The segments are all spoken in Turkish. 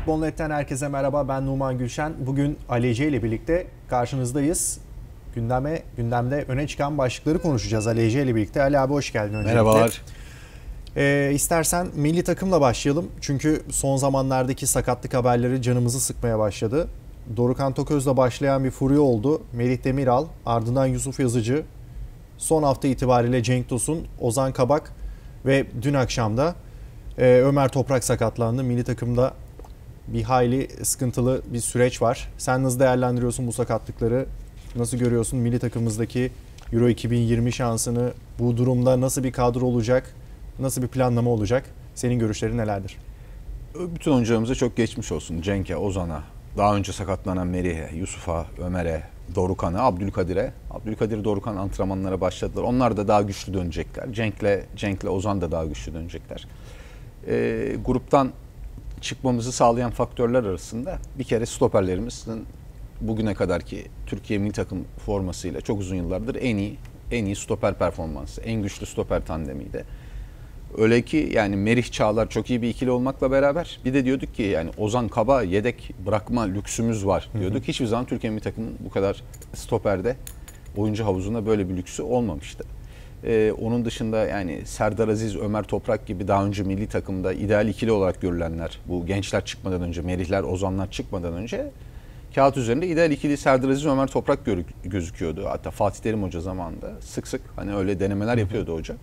Futbol.net'ten herkese merhaba. Ben Numan Gülşen. Bugün Ali Ece ile birlikte karşınızdayız. Gündemde öne çıkan başlıkları konuşacağız Ali Ece ile birlikte. Ali abi hoş geldin öncelikle. Merhabalar. İstersen milli takımla başlayalım. Çünkü son zamanlardaki sakatlık haberleri canımızı sıkmaya başladı. Dorukhan Toköz'le başlayan bir furya oldu. Melih Demiral, ardından Yusuf Yazıcı. Son hafta itibariyle Cenk Tosun, Ozan Kabak ve dün akşam da Ömer Toprak sakatlandı. Milli takımda bir hayli sıkıntılı bir süreç var. Sen nasıl değerlendiriyorsun bu sakatlıkları? Nasıl görüyorsun milli takımımızdaki Euro 2020 şansını? Bu durumda nasıl bir kadro olacak? Nasıl bir planlama olacak? Senin görüşlerin nelerdir? Bütün oyuncularımıza çok geçmiş olsun. Cenk'e, Ozan'a, daha önce sakatlanan Merih'e, Yusuf'a, Ömer'e, Dorukhan'a, Abdülkadir'e. Abdülkadir, Dorukhan antrenmanlara başladılar. Onlar da daha güçlü dönecekler. Cenk'le Ozan da daha güçlü dönecekler. Gruptan çıkmamızı sağlayan faktörler arasında bir kere stoperlerimizin bugüne kadarki Türkiye milli takım formasıyla çok uzun yıllardır en iyi stoper performansı, en güçlü stoper tandemiydi. Öyle ki yani Merih Çağlar çok iyi bir ikili olmakla beraber bir de diyorduk ki yani Ozan Kaba yedek bırakma lüksümüz var diyorduk. Hiçbir zaman Türkiye milli takımın bu kadar stoperde oyuncu havuzunda böyle bir lüksü olmamıştı. Onun dışında yani Serdar Aziz, Ömer Toprak gibi daha önce milli takımda ideal ikili olarak görülenler, bu gençler çıkmadan önce, Merihler, Ozanlar çıkmadan önce kağıt üzerinde ideal ikili Serdar Aziz, Ömer Toprak gözüküyordu. Hatta Fatih Terim Hoca zamanında sık sık hani öyle denemeler yapıyordu hoca.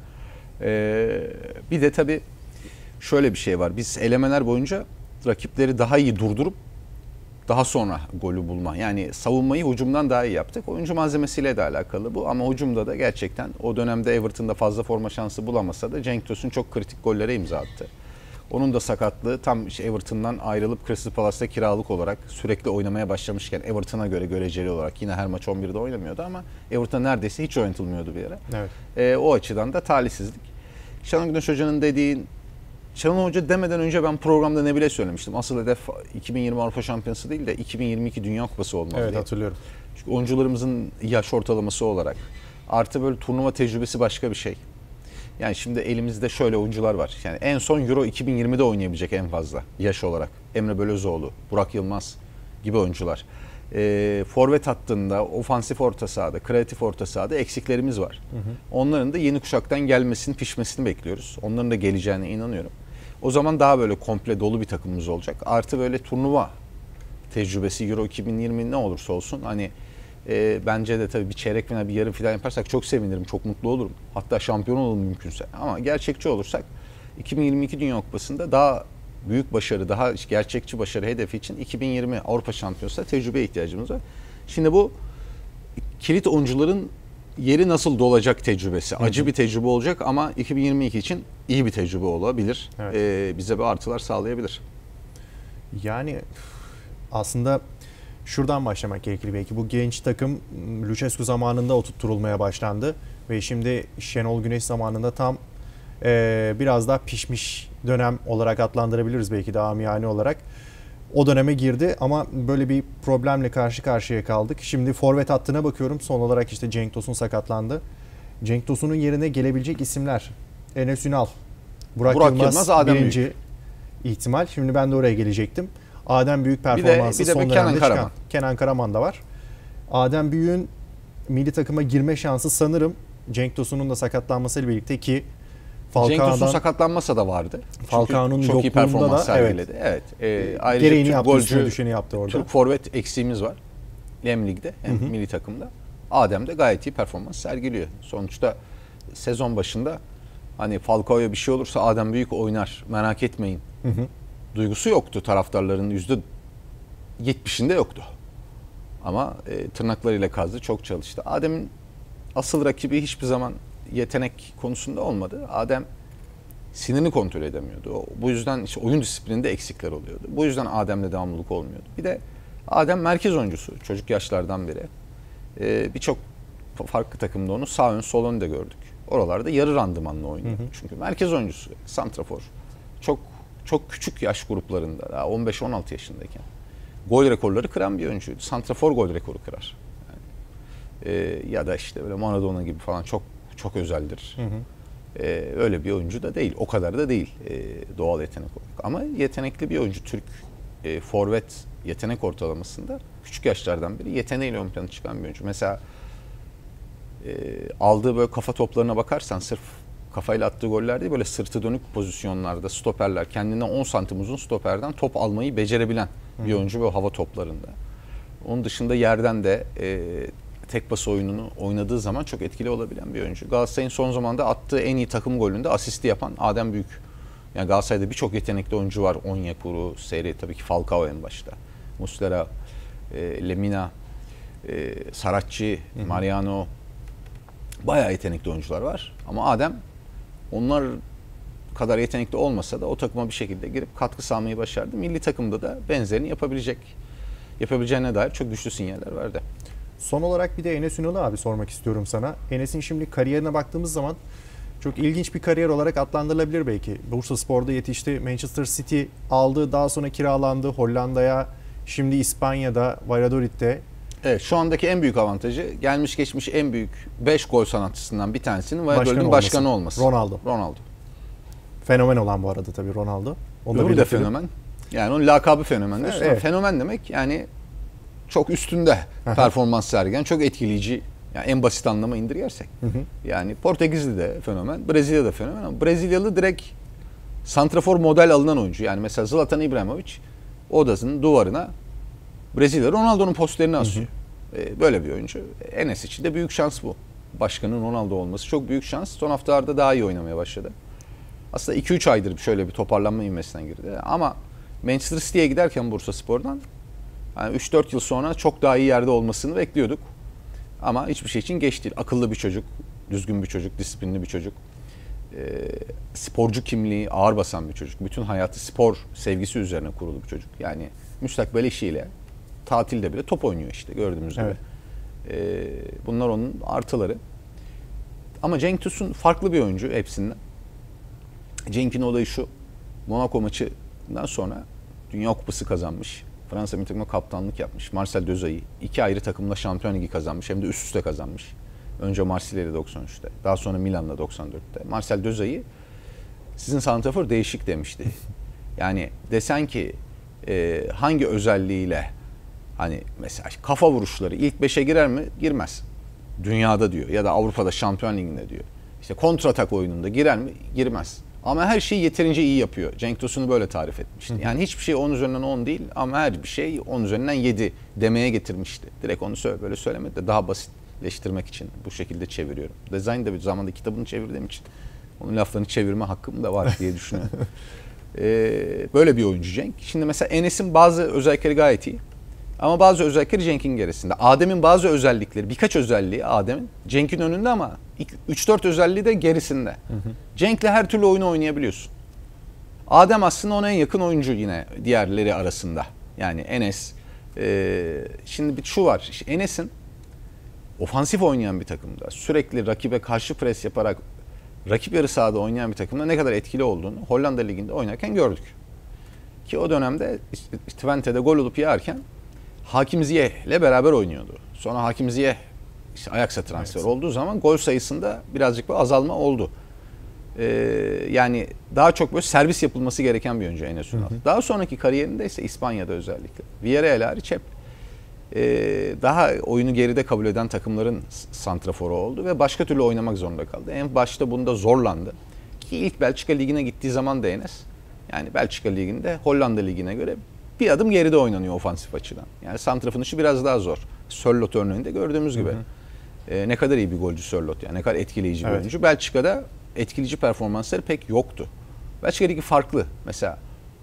Bir de tabii şöyle bir şey var. Biz elemeler boyunca rakipleri daha iyi durdurup daha sonra golü bulma. Yani savunmayı hücumdan daha iyi yaptık. Oyuncu malzemesiyle de alakalı bu. Ama hücumda da gerçekten o dönemde Everton'da fazla forma şansı bulamasa da Cenk Tosun çok kritik gollere imza attı. Onun da sakatlığı tam Everton'dan ayrılıp Crystal Palace'ta kiralık olarak sürekli oynamaya başlamışken Everton'a göre göreceli olarak yine her maç 11'de oynamıyordu ama Everton neredeyse hiç oynatılmıyordu bir ara. Evet. O açıdan da talihsizlik. Şenol Güneş Hoca'nın dediğin, Şenol Hoca demeden önce ben programda ne bile söylemiştim. Asıl hedef 2020 Avrupa Şampiyonası değil de 2022 Dünya Kupası olmalı Evet diye. hatırlıyorum. Çünkü oyuncularımızın yaş ortalaması olarak artı böyle turnuva tecrübesi başka bir şey. Yani şimdi elimizde şöyle oyuncular var. Yani en son Euro 2020'de oynayabilecek en fazla yaş olarak. Emre Belözoğlu, Burak Yılmaz gibi oyuncular. Forvet hattında, ofansif orta sahada, kreatif orta sahada eksiklerimiz var. Onların da yeni kuşaktan gelmesini, pişmesini bekliyoruz. Onların da geleceğine inanıyorum. O zaman daha böyle komple dolu bir takımımız olacak. Artı böyle turnuva tecrübesi Euro 2020 ne olursa olsun hani bence de tabii bir çeyrek final, bir yarı final yaparsak çok sevinirim, çok mutlu olurum. Hatta şampiyon olalım mümkünse. Ama gerçekçi olursak 2022 Dünya Kupası'nda daha büyük başarı, daha gerçekçi başarı hedefi için 2020 Avrupa Şampiyonası'na tecrübeye ihtiyacımız var. Şimdi bu kilit oyuncuların yeri nasıl dolacak tecrübesi. Acı bir tecrübe olacak ama 2022 için iyi bir tecrübe olabilir. Evet. Bize bir artılar sağlayabilir. Yani aslında şuradan başlamak gerekir belki. Bu genç takım Lucescu zamanında oturtturulmaya başlandı. Ve şimdi Şenol Güneş zamanında tam biraz daha pişmiş dönem olarak adlandırabiliriz belki daha amiyane olarak. O döneme girdi ama böyle bir problemle karşı karşıya kaldık. Şimdi forvet hattına bakıyorum. Son olarak işte Cenk Tosun sakatlandı. Cenk Tosun'un yerine gelebilecek isimler Enes Ünal, Burak Yılmaz birinci Büyük ihtimal. Şimdi ben de oraya gelecektim. Adem Büyük performansı son dönemde çıkan. Kenan Karaman da var. Adem Büyük'ün milli takıma girme şansı sanırım Cenk Tosun'un da sakatlanmasıyla birlikte ki Cenk Tosun sakatlanmasa da vardı. Falcao'nun çok iyi performans da, sergiledi. Evet. Ayrıca gereğini yaptı, golcü, düşeni yaptı orada. Türk forvet eksiğimiz var. Hem ligde hem milli takımda. Adem de gayet iyi performans sergiliyor. Sonuçta sezon başında hani Falcao'ya bir şey olursa Adem Büyük oynar. Merak etmeyin. Duygusu yoktu taraftarların %70'inde yoktu. Ama tırnaklarıyla kazdı, çok çalıştı. Adem'in asıl rakibi hiçbir zaman yetenek konusunda olmadı. Adem sinirini kontrol edemiyordu. Bu yüzden işte oyun disiplininde eksikler oluyordu. Bu yüzden Adem'le devamlılık olmuyordu. Bir de Adem merkez oyuncusu. Çocuk yaşlardan beri. Birçok farklı takımda onu sağ ön sol ön de gördük. Oralarda yarı randımanla oynuyor. Çünkü merkez oyuncusu, santrafor. Çok küçük yaş gruplarında, daha 15-16 yaşındayken gol rekorları kıran bir oyuncuydu. Santrafor gol rekoru kırar. Yani, ya da işte böyle Maradona gibi falan çok özeldir. Öyle bir oyuncu da değil. O kadar da değil doğal yetenek olarak. Ama yetenekli bir oyuncu. Türk forvet yetenek ortalamasında küçük yaşlardan beri yeteneğiyle ön plana çıkan bir oyuncu. Mesela aldığı böyle kafa toplarına bakarsan sırf kafayla attığı goller değil, böyle sırtı dönük pozisyonlarda stoperler, kendinden 10 santim uzun stoperden top almayı becerebilen bir oyuncu böyle hava toplarında. Onun dışında yerden de tek pas oyununu oynadığı zaman çok etkili olabilen bir oyuncu. Galatasaray'ın son zamanda attığı en iyi takım golünde asisti yapan Adem Büyük. Yani Galatasaray'da birçok yetenekli oyuncu var. Onyekuru, Seri, tabii ki Falcao en başta. Muslera, Lemina, Saracchi, Mariano. Bayağı yetenekli oyuncular var. Ama Adem onlar kadar yetenekli olmasa da o takıma bir şekilde girip katkı sağlamayı başardı. Milli takımda da benzerini yapabileceğine dair çok güçlü sinyaller verdi. Son olarak bir de Enes Ünal'ı abi sormak istiyorum sana. Enes'in şimdi kariyerine baktığımız zaman çok ilginç bir kariyer olarak adlandırılabilir belki. Bursaspor'da yetişti, Manchester City aldı, daha sonra kiralandı Hollanda'ya, şimdi İspanya'da, Valladolid'de. Evet, şu andaki en büyük avantajı gelmiş geçmiş en büyük 5 gol sanatçısından bir tanesinin Valladolid'in başkanı olması. Ronaldo. Fenomen olan bu arada tabii Ronaldo. Öbürü de fenomen. Yani onun lakabı fenomen. Evet. Fenomen demek yani çok üstünde performans sergilen, çok etkileyici. Yani en basit anlama indirgersek. Yani Portekizli de fenomen, Brezilya da fenomen ama Brezilyalı direkt santrafor model alınan oyuncu. Yani mesela Zlatan İbrahimovic odasının duvarına Brezilya Ronaldo'nun posterini asıyor. Böyle bir oyuncu. Enes için de büyük şans bu. Başkanın Ronaldo olması çok büyük şans. Son haftalarda daha iyi oynamaya başladı. Aslında 2-3 aydır şöyle bir toparlanma ivmesinden girdi. Ama Manchester City'ye giderken Bursaspor'dan yani 3-4 yıl sonra çok daha iyi yerde olmasını bekliyorduk. Ama hiçbir şey için geç değil. Akıllı bir çocuk, düzgün bir çocuk, disiplinli bir çocuk. Sporcu kimliği ağır basan bir çocuk. Bütün hayatı spor sevgisi üzerine kurulu bir çocuk. Yani müstakbel eşiyle tatilde bile top oynuyor işte gördüğümüz gibi. Bunlar onun artıları. Ama Cenk Tosun farklı bir oyuncu hepsinden. Cenk'in olayı şu. Monaco maçından sonra Dünya Kupası kazanmış. Fransa milli takımına kaptanlık yapmış. Marcel Desailly 2 ayrı takımla Şampiyon Ligi kazanmış. Hem de üst üste kazanmış. Önce Marsilya'yla 93'te. Daha sonra Milan'la 94'te. Marcel Desailly sizin santrafor değişik demişti. Yani desen ki hangi özelliğiyle hani mesela kafa vuruşları ilk 5'e girer mi? Girmez. Dünyada diyor ya da Avrupa'da Şampiyon Ligi'nde diyor. İşte kontratak oyununda girer mi? Girmez. Ama her şeyi yeterince iyi yapıyor. Cenk Tosun'u böyle tarif etmişti. Yani hiçbir şey 10 üzerinden 10 değil ama her bir şey 10 üzerinden 7 demeye getirmişti. Direkt onu böyle söylemedi de daha basitleştirmek için bu şekilde çeviriyorum. Design de bir zamanda kitabını çevirdiğim için onun laflarını çevirme hakkım da var diye düşünüyorum. Böyle bir oyuncu Cenk. Şimdi mesela Enes'in bazı özellikleri gayet iyi. Ama bazı özellikleri Cenk'in gerisinde. Adem'in bazı özellikleri, birkaç özelliği Adem'in Cenk'in önünde ama 3-4 özelliği de gerisinde. Cenk'le her türlü oyunu oynayabiliyorsun. Adem aslında ona en yakın oyuncu yine diğerleri arasında. Yani Enes. Şimdi şu var. İşte Enes'in ofansif oynayan bir takımda sürekli rakibe karşı pres yaparak rakip yarı sahada oynayan bir takımda ne kadar etkili olduğunu Hollanda Ligi'nde oynarken gördük. Ki o dönemde Twente'de gol olup yerken Hakim Ziyeh ile beraber oynuyordu. Sonra Hakim Ziyeh işte Ajax'a transfer olduğu zaman gol sayısında birazcık bir azalma oldu. Yani daha çok böyle servis yapılması gereken bir oyuncu Enes Ünal. Daha sonraki kariyerinde ise İspanya'da özellikle Villarreal hariç hep daha oyunu geride kabul eden takımların santraforu oldu ve başka türlü oynamak zorunda kaldı. En başta bunda zorlandı. Ki ilk Belçika Ligi'ne gittiği zaman da Enes, yani Belçika Ligi'nde Hollanda Ligi'ne göre bir adım geride oynanıyor ofansif açıdan. Yani santrafın işi biraz daha zor. Sörloth örneğinde gördüğümüz gibi. Ne kadar iyi bir golcü Sörloth, yani ne kadar etkileyici bir oyuncu. Belçika'da etkileyici performansları pek yoktu. Belçika Ligi farklı. Mesela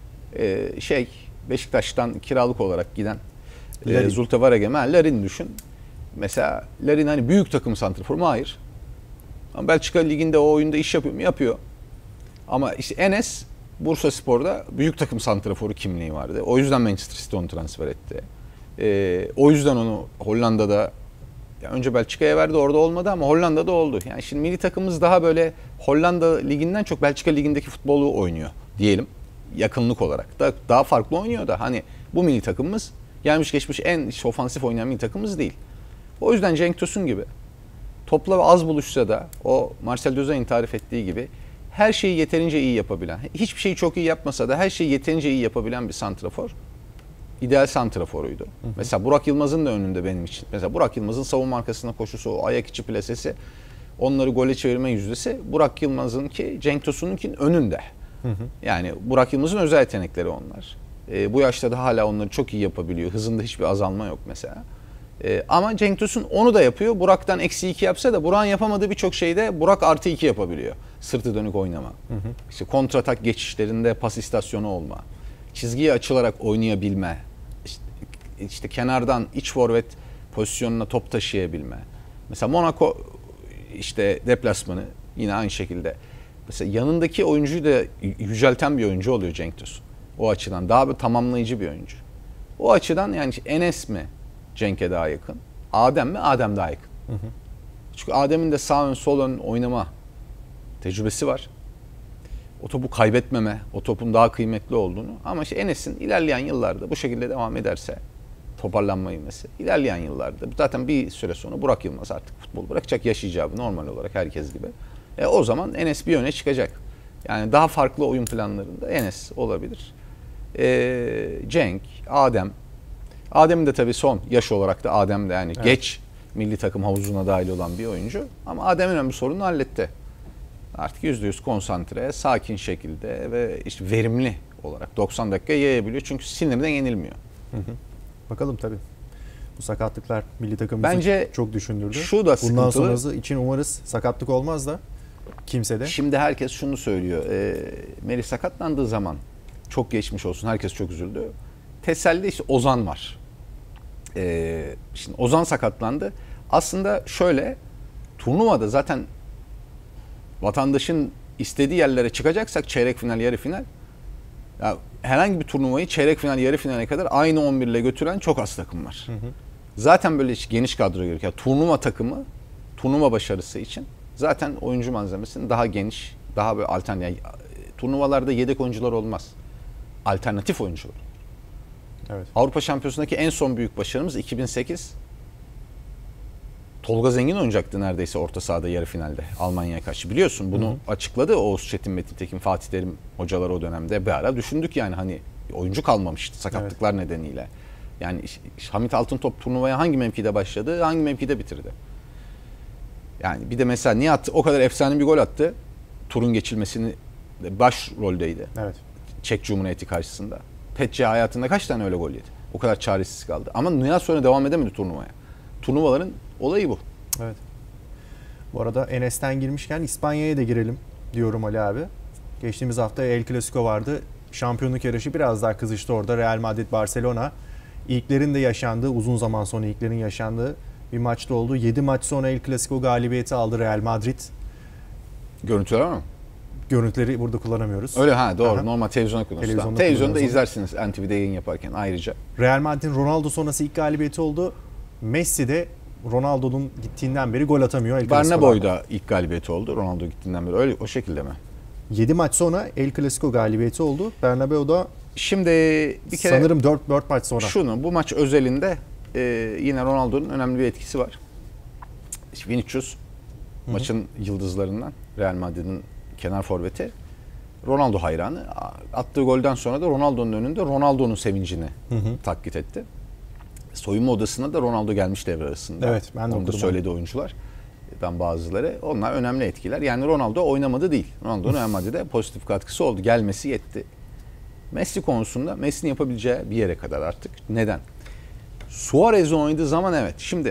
Beşiktaş'tan kiralık olarak giden Zulte Waregem, Larin düşün. Mesela Larin hani büyük takım santraforu mu? Hayır. Ama Belçika Ligi'nde o oyunda iş yapıyor mu? Yapıyor. Ama işte Enes Bursaspor'da büyük takım santraforu kimliği vardı. O yüzden Manchester City onu transfer etti. O yüzden onu Hollanda'da önce Belçika'ya verdi, orada olmadı ama Hollanda'da oldu. Yani şimdi milli takımımız daha böyle Hollanda Ligi'nden çok Belçika Ligi'ndeki futbolu oynuyor diyelim. Yakınlık olarak. Daha farklı oynuyor da hani bu milli takımımız gelmiş geçmiş en ofansif oynayan milli takımımız değil. O yüzden Cenk Tosun gibi topla az buluşsa da o Marcel Desailly'in tarif ettiği gibi her şeyi yeterince iyi yapabilen, hiçbir şeyi çok iyi yapmasa da her şeyi yeterince iyi yapabilen bir santrafor ideal santraforuydu. Mesela Burak Yılmaz'ın da önünde benim için. Mesela Burak Yılmaz'ın savunma arkasına koşusu, o ayak içi plasesi, onları gole çevirme yüzdesi Burak Yılmaz'ınki, Cenk Tosun'unkinin önünde. Yani Burak Yılmaz'ın özel yetenekleri onlar. Bu yaşta da hala onları çok iyi yapabiliyor. Hızında hiçbir azalma yok mesela. Ama Cenk Tosun onu da yapıyor. Burak'tan -2 yapsa da Burak'ın yapamadığı birçok şeyde Burak +2 yapabiliyor. Sırtı dönük oynama. İşte kontratak geçişlerinde pas istasyonu olma. Çizgiye açılarak oynayabilme. İşte kenardan iç forvet pozisyonuna top taşıyabilme. Mesela Monaco işte deplasmanı yine aynı şekilde. Mesela yanındaki oyuncuyu da yücelten bir oyuncu oluyor Cenk Tosun. O açıdan daha bir tamamlayıcı bir oyuncu. O açıdan yani Enes mi Cenk'e daha yakın? Adem mi? Adem daha yakın. Çünkü Adem'in de sağ ön sol ön oynama tecrübesi var. O topu kaybetmeme, o topun daha kıymetli olduğunu. Ama işte Enes'in ilerleyen yıllarda bu şekilde devam ederse toparlanma ivmesi. İlerleyen yıllarda zaten bir süre sonra Burak Yılmaz artık futbol bırakacak, yaşayacağı normal olarak herkes gibi. O zaman Enes bir öne çıkacak. Yani daha farklı oyun planlarında Enes olabilir. Cenk, Adem. Adem'in de tabii son yaş olarak da Adem de yani geç milli takım havuzuna dahil olan bir oyuncu. Ama Adem önemli sorunu halletti. Artık %100 konsantre, sakin şekilde ve işte verimli olarak 90 dakika yayabiliyor. Çünkü sinirden yenilmiyor. Bakalım tabii. Bu sakatlıklar milli takımımızı bence çok düşündürdü. Şu da sıkıntılı. Bundan sonrası için umarız sakatlık olmaz da kimse de. Şimdi herkes şunu söylüyor. Melih sakatlandığı zaman çok geçmiş olsun. Herkes çok üzüldü. Teselli işte Ozan var. Şimdi Ozan sakatlandı. Aslında şöyle turnuvada zaten vatandaşın istediği yerlere çıkacaksak çeyrek final, yarı final. Ya herhangi bir turnuvayı çeyrek final, yarı finale kadar aynı 11 ile götüren çok az takım var. Zaten böyle geniş kadro gerekiyor. Turnuva takımı, turnuva başarısı için zaten oyuncu malzemesinin daha geniş, daha böyle alternatif. Yani, turnuvalarda yedek oyuncular olmaz. Alternatif oyuncular. Evet. Avrupa Şampiyonası'ndaki en son büyük başarımız 2008. Tolga Zengin oynayacaktı neredeyse orta sahada yarı finalde Almanya'ya karşı. Biliyorsun bunu açıkladı Oğuz Çetin, Metin Tekin, Fatih Terim hocaları o dönemde. Bir ara düşündük yani hani oyuncu kalmamıştı sakatlıklar nedeniyle. Yani Hamit Altıntop turnuvaya hangi mevkide başladı, hangi mevkide bitirdi? Yani bir de mesela Nihat o kadar efsane bir gol attı. Turun geçilmesini başroldeydi. Evet. Çek Cumhuriyeti karşısında. Petçe hayatında kaç tane öyle gol yedi? O kadar çaresiz kaldı. Ama Nihat sonra devam edemedi turnuvaya. Turnuvaların olayı bu. Evet. Bu arada Enes'ten girmişken İspanya'ya da girelim diyorum Ali abi. Geçtiğimiz hafta El Clasico vardı. Şampiyonluk yarışı biraz daha kızıştı orada. Real Madrid-Barcelona. İlklerin de yaşandığı, uzun zaman sonra ilklerin yaşandığı bir maçta oldu. 7 maç sonra El Clasico galibiyeti aldı Real Madrid. Görüntüler var mı? Görüntüleri burada kullanamıyoruz. Öyle ha doğru. Aha. Normal televizyonda kullanıyoruz. Televizyonda izlersiniz NTV'de yayın yaparken ayrıca. Real Madrid'in Ronaldo sonrası ilk galibiyeti oldu. Messi de Ronaldo'nun gittiğinden beri gol atamıyor. Bernabéu'da ilk galibiyeti oldu. Ronaldo gittiğinden beri. Öyle o şekilde mi? 7 maç sonra El Clasico galibiyeti oldu. Bernabéu'da şimdi bir kere sanırım 4 maç sonra. Bu maç özelinde yine Ronaldo'nun önemli bir etkisi var. Vinicius maçın yıldızlarından, Real Madrid'in kenar forveti. Ronaldo hayranı. Attığı golden sonra da Ronaldo'nun önünde Ronaldo'nun sevincini taklit etti. Soyunma odasına da Ronaldo gelmiş devre arasında. Evet, ben de onu da söyledi oyunculardan bazıları. Onlar önemli etkiler. Yani Ronaldo oynamadı değil. Ronaldo'nun Real Madrid'e pozitif katkısı oldu. Gelmesi yetti. Messi konusunda Messi'nin yapabileceği bir yere kadar artık. Neden? Suarez'in oynadığı zaman evet. Şimdi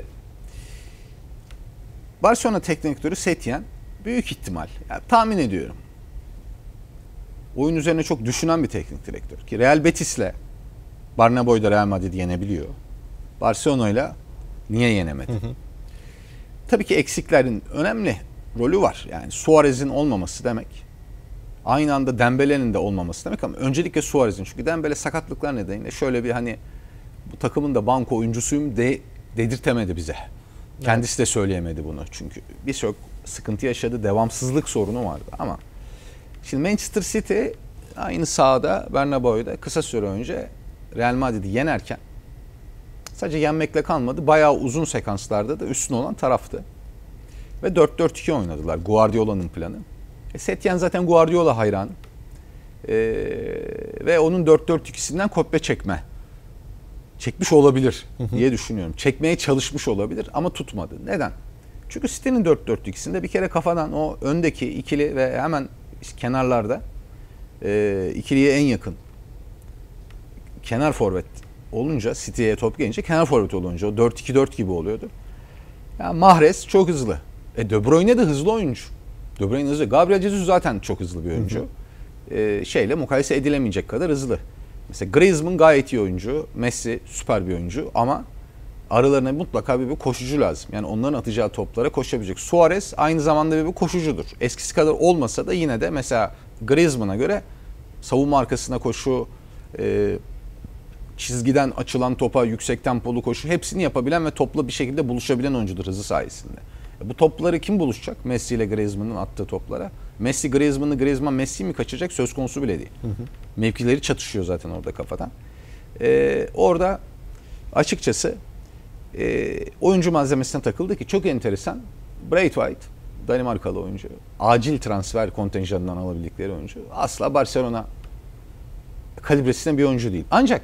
Barcelona teknik direktörü Setien büyük ihtimal, yani tahmin ediyorum, oyun üzerine çok düşünen bir teknik direktör. Ki Real Betis'le Bernabéu'da Real Madrid'i yenebiliyor. Barcelona'yla niye yenemedi? Tabii ki eksiklerin önemli rolü var. Yani Suarez'in olmaması demek. Aynı anda Dembele'nin de olmaması demek ama öncelikle Suarez'in. Çünkü Dembele sakatlıklar nedeniyle şöyle bir hani bu takımın da banko oyuncusuyum dedirtemedi bize. Kendisi de söyleyemedi bunu. Çünkü birçok sıkıntı yaşadı. Devamsızlık sorunu vardı ama şimdi Manchester City aynı sahada Bernabéu'da kısa süre önce Real Madrid'i yenerken sadece yenmekle kalmadı. Bayağı uzun sekanslarda da üstün olan taraftı. Ve 4-4-2 oynadılar. Guardiola'nın planı. Setien zaten Guardiola hayranı. Ve onun 4-4-2'sinden kopya çekme çekmiş olabilir diye düşünüyorum. Çekmeye çalışmış olabilir ama tutmadı. Neden? Çünkü City'nin 4-4-2'sinde bir kere kafadan o öndeki ikili ve hemen kenarlarda ikiliye en yakın kenar forvet olunca, City'ye top gelince kenar forvet olunca o 4-2-4 gibi oluyordu. Yani Mahrez çok hızlı. De Bruyne de hızlı oyuncu. De Bruyne hızlı. Gabriel Jesus zaten çok hızlı bir oyuncu. Şeyle mukayese edilemeyecek kadar hızlı. Mesela Griezmann gayet iyi oyuncu. Messi süper bir oyuncu ama aralarına mutlaka bir koşucu lazım. Yani onların atacağı toplara koşabilecek. Suarez aynı zamanda bir koşucudur. Eskisi kadar olmasa da yine de mesela Griezmann'a göre savunma arkasına koşu, çizgiden açılan topa yüksek tempolu koşu hepsini yapabilen ve topla bir şekilde buluşabilen oyuncudur hızı sayesinde. Bu topları kim buluşacak? Messi ile Griezmann'ın attığı toplara. Messi Griezmann'ı, Griezmann Messi'yi mi kaçıracak? Söz konusu bile değil. Mevkileri çatışıyor zaten orada kafadan. Orada açıkçası oyuncu malzemesine takıldı ki çok enteresan. Braithwaite, Danimarkalı oyuncu. Acil transfer kontenjanından alabildikleri oyuncu. Asla Barcelona kalibresinde bir oyuncu değil. Ancak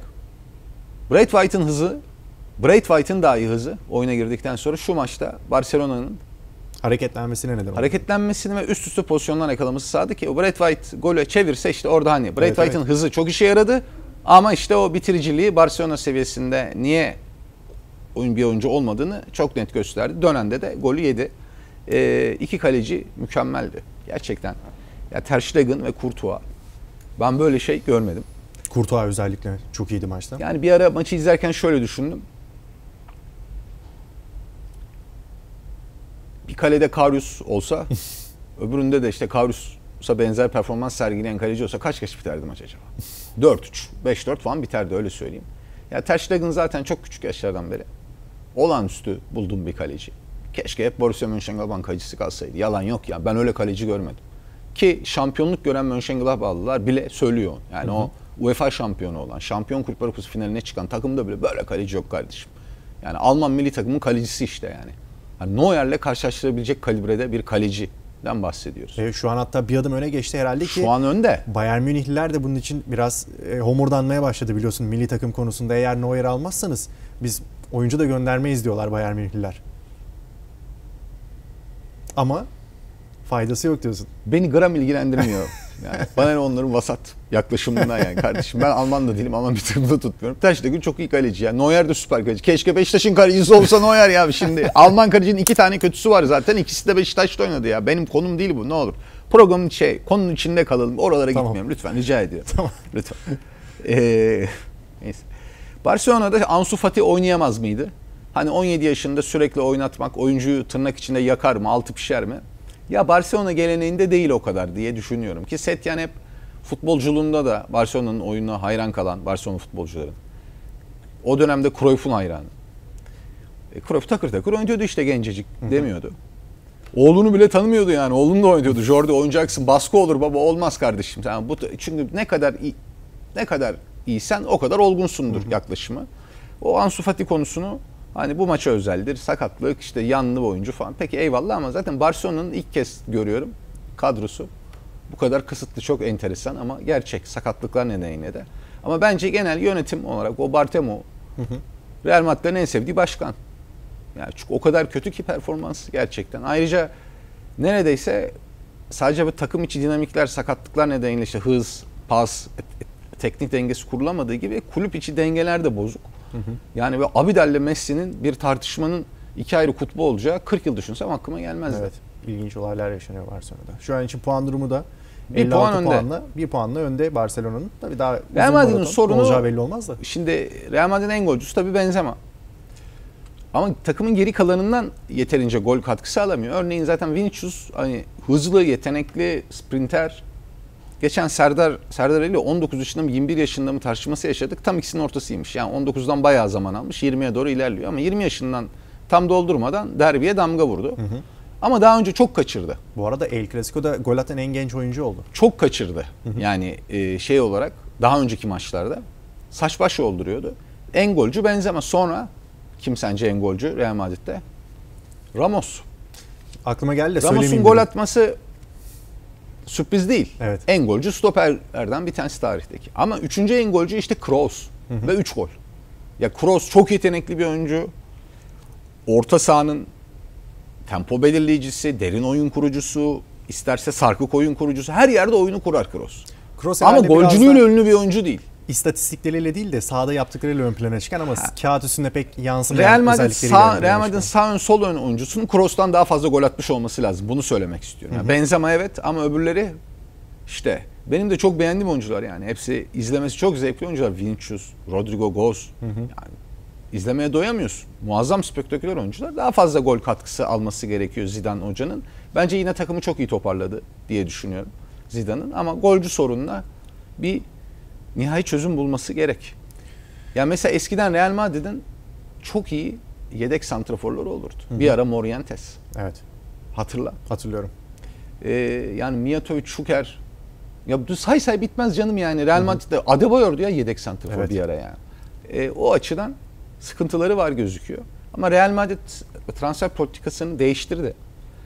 Braithwaite'ın dahi hızı oyuna girdikten sonra şu maçta Barcelona'nın hareketlenmesine neden oldu. Hareketlenmesini ve üst üste pozisyonlar yakalaması sağladı ki o Braithwaite golü çevirse işte orada hani Braithwaite'ın hızı çok işe yaradı ama işte o bitiriciliği Barcelona seviyesinde niye bir oyuncu olmadığını çok net gösterdi. Dönende de golü yedi. İki kaleci mükemmeldi. Gerçekten. Ya Ter Stegen ve Courtois. Ben böyle şey görmedim. Courtois özellikle çok iyiydi maçta. Yani bir ara maçı izlerken şöyle düşündüm. Bir kalede Karius olsa, öbüründe de işte Karius'a benzer performans sergileyen kaleci olsa kaç biterdi maç acaba? 4-3, 5-4 falan biterdi öyle söyleyeyim. Ya Ter Stegen zaten çok küçük yaşlardan beri olağanüstü bulduğum bir kaleci. Keşke hep Borussia Mönchengladbach kalecisi kalsaydı. Yalan yok ya. Ben öyle kaleci görmedim. Ki şampiyonluk gören Mönchengladbachlılar bile söylüyor. Yani o UEFA şampiyonu olan, Şampiyon Kulüpler Kupası finaline çıkan takımda bile böyle kaleci yok kardeşim. Yani Alman milli takımın kalecisi işte yani. Yani Neuer'le karşılaştırabilecek kalibrede bir kaleciden bahsediyoruz. Şu an hatta bir adım öne geçti herhalde ki. Şu an önde. Bayern Münihliler de bunun için biraz homurdanmaya başladı biliyorsun milli takım konusunda. Eğer Neuer'i almazsanız biz oyuncu da göndermeyiz diyorlar Bayern Münihliler. Ama faydası yok diyorsun. Beni gram ilgilendirmiyor. Yani bana ne onların vasat yaklaşımından yani kardeşim. Ben Alman da değilim, Alman bir takımda tutmuyorum. Ter Stegen çok iyi kaleci ya. Neuer de süper kaleci. Keşke Beşiktaş'ın kalecisi olsa Neuer ya şimdi. Alman kalecinin 2 tane kötüsü var zaten. İkisi de Beşiktaş'ta oynadı ya. Benim konum değil bu, ne olur. Programın konunun içinde kalalım. Oralara gitmeyelim lütfen, rica ediyorum. Tamam. Lütfen. Neyse. Barcelona'da Ansu Fati oynayamaz mıydı? Hani 17 yaşında sürekli oynatmak oyuncuyu tırnak içinde yakar mı, altı pişer mi? Ya Barcelona geleneğinde değil o kadar diye düşünüyorum ki Setien hep futbolculuğunda da Barcelona'nın oyununa hayran kalan Barcelona futbolcuların. O dönemde Cruyff'un hayranı. Cruyff takır takır oynuyordu işte gencecik demiyordu. Oğlunu bile tanımıyordu yani. Oğlunu da oynuyordu. Jordi oynayacaksın. Baskı olur baba. Olmaz kardeşim. Yani çünkü ne kadar iyisen o kadar olgunsundur yaklaşımı. O Ansu Fati konusunu hani bu maça özeldir. Sakatlık, işte yanlı oyuncu falan. Peki eyvallah ama zaten Barcelona'nın ilk kez görüyorum kadrosu. Bu kadar kısıtlı, çok enteresan ama gerçek. Sakatlıklar nedeniyle de. Ama bence genel yönetim olarak o Bartomeu Real Madrid'in en sevdiği başkan. Yani çünkü o kadar kötü ki performans gerçekten. Ayrıca neredeyse sadece bu takım içi dinamikler, sakatlıklar nedeniyle işte hız, pas, teknik dengesi kurulamadığı gibi kulüp içi dengeler de bozuk. Yani ve Abidal'le Messi'nin bir tartışmanın iki ayrı kutbu olacağı 40 yıl düşünsem aklıma gelmezdi. Evet. İlginç olaylar yaşanıyor Barcelona'da. Şu an için puan durumu da bir puan puanla, bir puanla önde Barcelona'nın. Tabii daha Real Madrid'in sorunu olacağı belli olmaz da. Şimdi Real Madrid'in en golcüsü tabii Benzema. Ama takımın geri kalanından yeterince gol katkısı alamıyor. Örneğin zaten Vinicius hani hızlı, yetenekli, sprinter. Geçen Serdar Ali 19 yaşında mı 21 yaşında mı tartışması yaşadık. Tam ikisinin ortasıymış. Yani 19'dan bayağı zaman almış. 20'ye doğru ilerliyor. Ama 20 yaşından tam doldurmadan derbiye damga vurdu. Ama daha önce çok kaçırdı. Bu arada El Clasico'da gol atan en genç oyuncu oldu. Çok kaçırdı. Yani şey olarak daha önceki maçlarda saç baş yolduruyordu. En golcü Benzema. Sonra kim sence en golcü Real Madrid'de? Ramos. Aklıma geldi de söylemeyeyim. Ramos'un gol atması sürpriz değil. Evet. En golcü stoperlerden bir tanesi tarihteki. Ama üçüncü en golcü işte Kroos ve 3 gol. Ya Kroos çok yetenekli bir oyuncu. Orta sahanın tempo belirleyicisi, derin oyun kurucusu, isterse sarkık oyun kurucusu. Her yerde oyunu kurar Kroos. Kroos Ama herhalde biraz golcülüğüyle da ünlü bir oyuncu değil. istatistikleriyle değil de sahada yaptıklarıyla ön plana çıkan ama kağıt üstünde pek yansımayan Real Madrid özellikleriyle. Real Madrid'in sağ ön sol ön oyuncusunun Kroos'tan daha fazla gol atmış olması lazım. Bunu söylemek istiyorum. Yani Benzema evet ama öbürleri işte benim de çok beğendiğim oyuncular yani. Hepsi izlemesi çok zevkli oyuncular. Vinicius, Rodrigo, Goes. Yani izlemeye doyamıyorsun. Muazzam spektaküler oyuncular. Daha fazla gol katkısı alması gerekiyor Zidane hocanın. Bence yine takımı çok iyi toparladı diye düşünüyorum Zidane'ın. Ama golcü sorununa bir nihai çözüm bulması gerek. Yani mesela eskiden Real Madrid'in çok iyi yedek santraforları olurdu. Bir ara Morientes. Evet. Hatırla. Hatırlıyorum. Yani Mijatovic, Şuker. Ya say bitmez canım yani. Real Madrid'de Adebayor'du ya yedek santrafor Evet. bir ara yani. O açıdan sıkıntıları var gözüküyor. Ama Real Madrid transfer politikasını değiştirdi.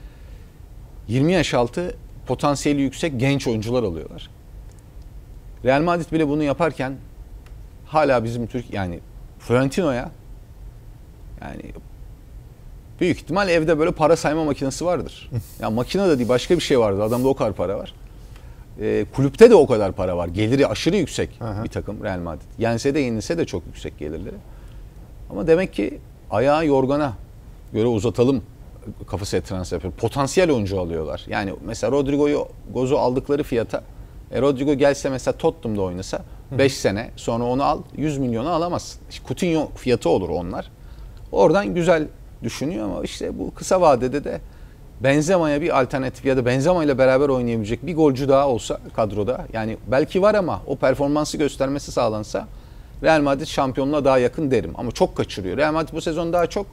20 yaş altı potansiyeli yüksek genç oyuncular alıyorlar. Real Madrid bile bunu yaparken hala bizim yani Florentino'ya yani büyük ihtimal evde böyle para sayma makinesi vardır. Ya makine de değil başka bir şey vardı. Adamda o kadar para var. Kulüpte de o kadar para var. Geliri aşırı yüksek bir takım Real Madrid. Yense de yenilse de çok yüksek gelirleri. Ama demek ki ayağı yorgana göre uzatalım kafasına transfer yapıyor. Potansiyel oyuncu alıyorlar. Yani mesela Rodrigo'yu Goz'u aldıkları fiyata Rodrigo gelse mesela Tottenham'da oynasa 5 sene sonra onu al 100 milyona alamazsın. İşte Coutinho fiyatı olur onlar. Oradan güzel düşünüyor ama işte bu kısa vadede de Benzema'ya bir alternatif ya da Benzema ile beraber oynayabilecek bir golcü daha olsa kadroda yani belki var ama o performansı göstermesi sağlansa Real Madrid şampiyonluğa daha yakın derim. Ama çok kaçırıyor. Real Madrid bu sezon daha çok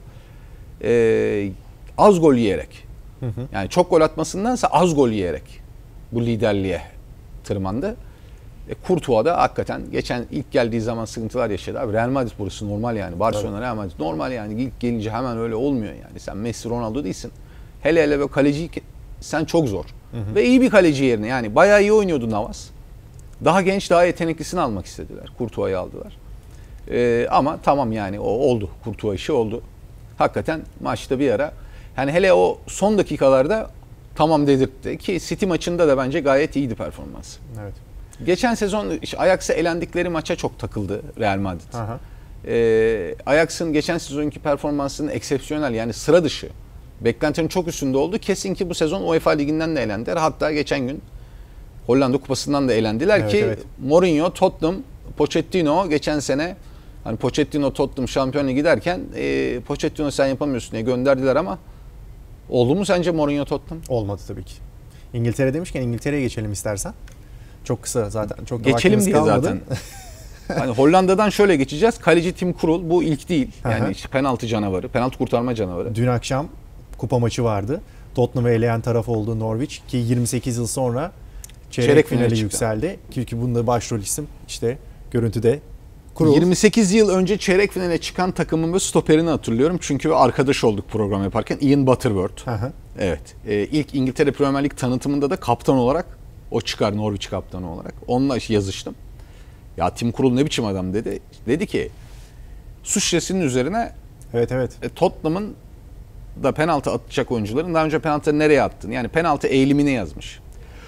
az gol yiyerek yani çok gol atmasındansa az gol yiyerek bu liderliğe tırmandı. Courtois da hakikaten geçen ilk geldiği zaman sıkıntılar yaşadı. Abi Real Madrid burası normal yani. Barcelona, Real Madrid normal yani. İlk gelince hemen öyle olmuyor yani. Sen Messi, Ronaldo değilsin. Hele böyle kaleci sen çok zor. Ve iyi bir kaleci yerine yani bayağı iyi oynuyordu Navas. Daha genç, daha yeteneklisini almak istediler. Courtois'ı aldılar. Ama tamam yani o oldu. Courtois işi oldu. Hakikaten maçta bir ara yani hele o son dakikalarda tamam dedirtti ki City maçında da bence gayet iyiydi performans. Evet. Geçen sezon Ajax'a elendikleri maça çok takıldı Real Madrid. Ajax'ın geçen sezonki performansının eksepsiyonel yani sıra dışı. Beklentinin çok üstünde oldu. Kesin ki bu sezon UEFA Ligi'nden de elendiler. Hatta geçen gün Hollanda Kupası'ndan da elendiler ki Mourinho, Tottenham, Pochettino geçen sene hani Pochettino Tottenham Şampiyonluğa giderken Pochettino sen yapamıyorsun diye gönderdiler ama oldu mu sence Mourinho Tottenham? Olmadı tabii ki. İngiltere demişken İngiltere'ye geçelim istersen. Çok kısa zaten. Çok geçelim diye kalmadı. Zaten. Hani Hollanda'dan şöyle geçeceğiz. Kaleci Tim Krul bu ilk değil. Yani işte penaltı canavarı, penaltı kurtarma canavarı. Dün akşam kupa maçı vardı. Tottenham'ı eleyen taraf oldu Norwich ki 28 yıl sonra çeyrek finale yükseldi. Çünkü bunda başrol isim işte görüntüde Krul. 28 yıl önce çeyrek finale çıkan takımın ve stoperini hatırlıyorum. Çünkü arkadaş olduk program yaparken Ian Butterworth. Evet. İlk İngiltere Premier Lig tanıtımında da kaptan olarak o çıkar Norwich kaptanı olarak. Onunla yazıştım. Ya Tim Krul ne biçim adam dedi. Dedi ki su şişesinin üzerine Tottenham'ın da penaltı atacak oyuncuların daha önce penaltıları nereye attığını yani penaltı eğilimini yazmış.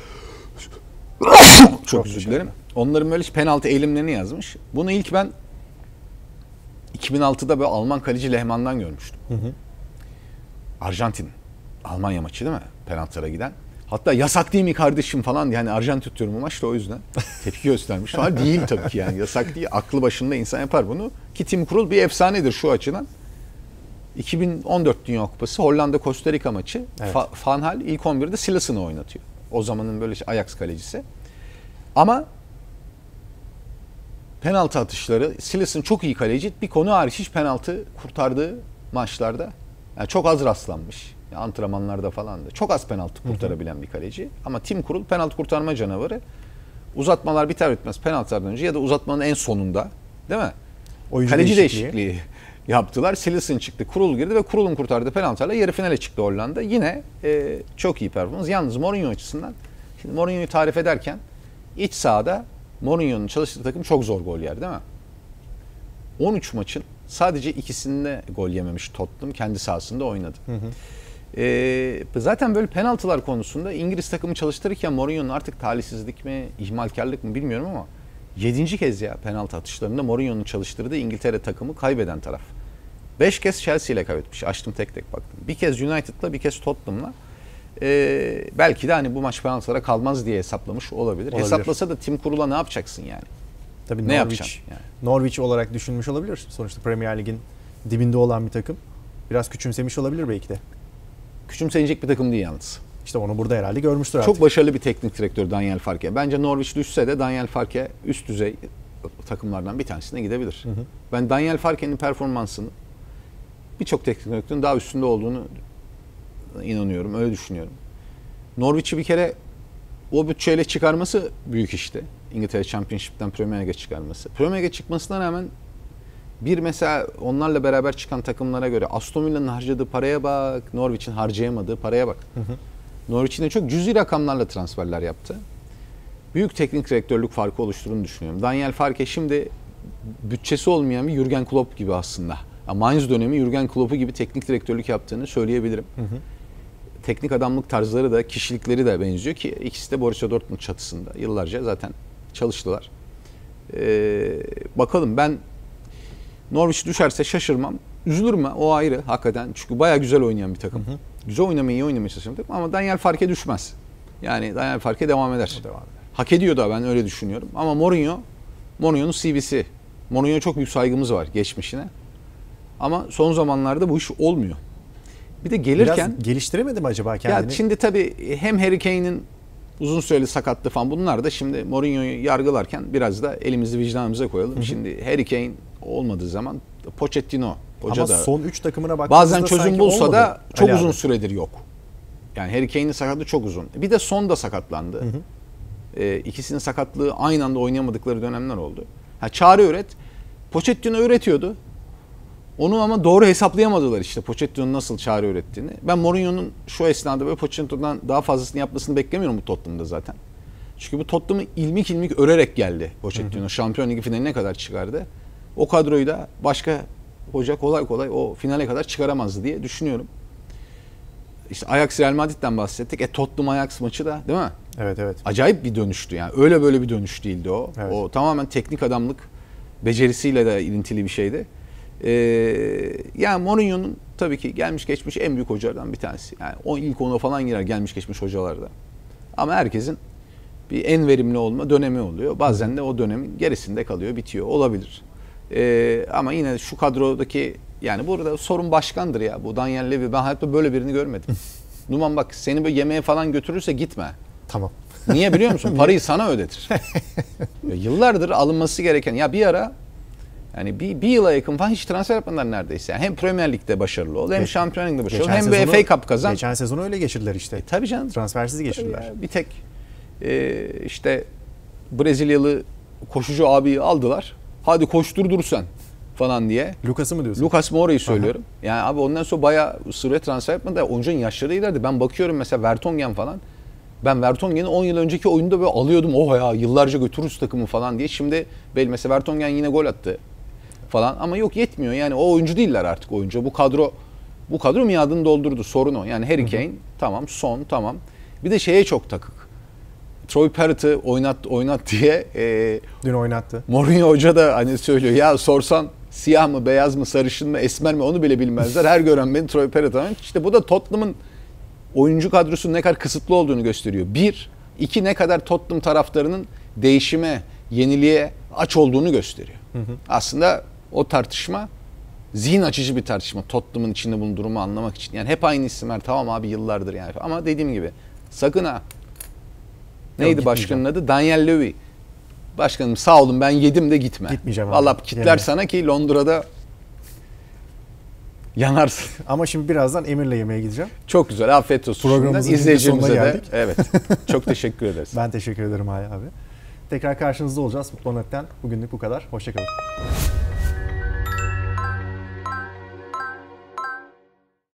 Çok özür dilerim. Onların böyle penaltı eğilimlerini yazmış. Bunu ilk ben 2006'da böyle Alman kaleci Lehmann'dan görmüştüm. Arjantin, Almanya maçı değil mi? Penaltılara giden. Hatta yasak değil mi kardeşim falan yani Arjantin tutuyorum bu maçta o yüzden tepki göstermiş. Sonra değil tabii ki yani yasak değil. Aklı başında insan yapar bunu. Ki Tim Krul bir efsanedir şu açıdan. 2014 Dünya Kupası Hollanda Costa Rica maçı. Van Hal ilk 11'de Silas'ını oynatıyor. O zamanın böyle Ajax kalecisi. Ama penaltı atışları Silas'ın çok iyi kaleci. Bir konu hariç hiç penaltı kurtardığı maçlarda yani çok az rastlanmış. Antrenmanlarda falan da. Çok az penaltı kurtarabilen bir kaleci. Ama Tim Krul penaltı kurtarma canavarı. Uzatmalar biter bitmez penaltılardan önce ya da uzatmanın en sonunda değil mi? Oyuncu kaleci değişikliği yaptılar. Silas'ın çıktı. Krul girdi ve Krul'un kurtardığı penaltılarla yarı finale çıktı Hollanda. Yine çok iyi performans. Yalnız Mourinho açısından şimdi Mourinho'yu tarif ederken iç sahada Mourinho'nun çalıştığı takım çok zor gol yer değil mi? 13 maçın sadece ikisinde gol yememiş Tottenham, kendi sahasında oynadı. Zaten böyle penaltılar konusunda İngiliz takımı çalıştırırken Mourinho'nun artık talihsizlik mi, ihmalkarlık mı bilmiyorum ama 7. kez ya penaltı atışlarında Mourinho'nun çalıştırdığı İngiltere takımı kaybeden taraf. 5 kez Chelsea ile kaybetmiş. Açtım tek tek baktım. Bir kez United'la, bir kez Tottenham'la. Belki de hani bu maç penaltılara kalmaz diye hesaplamış olabilir. Hesaplasa da tim kurula ne yapacaksın yani? Tabii ne yapacaksın yani? Norwich olarak düşünmüş olabilir. Sonuçta Premier Lig'in dibinde olan bir takım. Biraz küçümsemiş olabilir belki de. Küçümsenecek bir takım değil yalnız. İşte onu burada herhalde görmüştür artık. Çok başarılı bir teknik direktör Daniel Farke. Bence Norwich düşse de Daniel Farke üst düzey takımlardan bir tanesine gidebilir. Ben Daniel Farke'nin performansını birçok teknik direktörün daha üstünde olduğunu inanıyorum. Öyle düşünüyorum. Norwich'i bir kere o bütçeyle çıkarması büyük işti. İngiltere Championship'ten Premier Lig'e çıkarması. Premier Lig'e çıkmasına rağmen bir mesela onlarla beraber çıkan takımlara göre Aston Villa'nın harcadığı paraya bak, Norwich'in harcayamadığı paraya bak. Norwich'in de çok cüzi rakamlarla transferler yaptı. Büyük teknik direktörlük farkı oluşturduğunu düşünüyorum. Daniel Farke şimdi bütçesi olmayan bir Jürgen Klopp gibi aslında. Mainz dönemi Jürgen Klopp'u gibi teknik direktörlük yaptığını söyleyebilirim. Teknik adamlık tarzları da, kişilikleri de benziyor ki ikisi de Borussia Dortmund çatısında yıllarca zaten çalıştılar. Bakalım, ben Norwich düşerse şaşırmam. Üzülürüm mü? O ayrı hakikaten. Çünkü bayağı güzel oynayan bir takım. Güzel oynamayı, iyi oynamayı çalışan bir takım ama Daniel Farke düşmez. Yani Daniel Farke devam eder. Hak ediyor da, ben öyle düşünüyorum. Ama Mourinho'nun CV'si. Mourinho'ya çok büyük saygımız var geçmişine. Ama son zamanlarda bu iş olmuyor. Bir de gelirken... Biraz geliştiremedi mi acaba kendini? Ya şimdi tabii hem Harry Kane'in uzun süreli sakatlığı falan, bunlar da şimdi Mourinho'yu yargılarken biraz da elimizi vicdanımıza koyalım. Şimdi Harry Kane olmadığı zaman Pochettino hoca ama da son 3 takımına baktığımızda bazen çözüm bulsa olmadı. da çok Ali uzun abi. süredir yok. Yani Harry Kane'in sakatlığı çok uzun. Bir de Son da sakatlandı. İkisinin sakatlığı aynı anda oynayamadıkları dönemler oldu. Çare üret. Pochettino üretiyordu. Onu ama doğru hesaplayamadılar işte, Pochettino'nun nasıl çare ürettiğini. Ben Mourinho'nun şu esnada böyle Pochettino'dan daha fazlasını yapmasını beklemiyorum bu Tottenham'da zaten. Çünkü bu Tottenham'ı ilmik ilmik örerek geldi Pochettino. Şampiyon Ligi finaline kadar çıkardı. O kadroyu da başka hoca kolay kolay o finale kadar çıkaramazdı diye düşünüyorum. İşte Ajax Real Madrid'den bahsettik. Tottenham Ajax maçı da, değil mi? Evet. Acayip bir dönüştü yani. Öyle böyle bir dönüş değildi o. Evet. O tamamen teknik adamlık becerisiyle de ilintili bir şeydi. Yani Mourinho'nun tabii ki gelmiş geçmiş en büyük hocalardan bir tanesi. Yani o ilk ona falan girer gelmiş geçmiş hocalarda. Ama herkesin bir en verimli olma dönemi oluyor. Bazen de o dönemin gerisinde kalıyor, bitiyor. Olabilir. Ama yine şu kadrodaki, yani burada sorun başkandır ya. Bu Daniel Levy, ben hayatta böyle birini görmedim. Numan bak, seni böyle yemeğe falan götürürse gitme. Tamam. Niye biliyor musun? Parayı sana ödetir. Yıllardır alınması gereken, ya bir ara yani bir yıla yakın falan hiç transfer yapmadılar neredeyse. Yani hem Premier Lig'de başarılı ol, hem Şampiyonlar Ligi'de başarılı ol, hem bir FA Cup kazan. Geçen sezonu öyle geçirdiler işte. Tabii canım. Transfersiz geçirdiler. Bir tek işte Brezilyalı koşucu abiyi aldılar. Hadi koşturdur sen falan diye. Lucas'ı mı diyorsun? Lucas Moura'yı söylüyorum. Yani abi ondan sonra bayağı süre transfer yapmadı. Oyuncunun yaşları ileride. Ben bakıyorum mesela Vertonghen falan. Ben Vertonghen'i 10 yıl önceki oyunda böyle alıyordum. Oh ya, yıllarca götürürüz takımı falan diye. Şimdi mesela Vertonghen yine gol attı falan ama yok, yetmiyor. Yani o oyuncu değiller artık oyuncu. Bu kadro miadını doldurdu, sorun o. Yani Harry Kane tamam, Son tamam. Bir de şeye çok takık. Troy Parrott'ı oynat diye dün oynattı. Mourinho hoca da hani söylüyor ya, sorsan siyah mı, beyaz mı, sarışın mı, esmer mi, onu bile bilmezler. Her gören beni Troy Parrott. İşte bu da Tottenham'ın oyuncu kadrosu ne kadar kısıtlı olduğunu gösteriyor. Bir, iki, ne kadar Tottenham taraftarının değişime, yeniliğe aç olduğunu gösteriyor. Aslında o tartışma zihin açıcı bir tartışma. Tottenham'ın içinde bulunduğu durumu anlamak için. Yani hep aynı isimler, tamam abi, yıllardır yani. Ama dediğim gibi sakın ha. Neydi başkanın adı? Daniel Levy. Başkanım sağ olun, ben yedim de gitme. Gitmeyeceğim. Vallahi kitler sana ki Londra'da yanarsın. Ama şimdi birazdan Emir'le yemeğe gideceğim. Çok güzel. Afiyet olsun. Programımızın izleyicilerimize de geldik. evet. Çok teşekkür ederiz. Ben teşekkür ederim Ali abi. Tekrar karşınızda olacağız Futbol.net'ten. Bugünlük bu kadar. Hoşça kalın.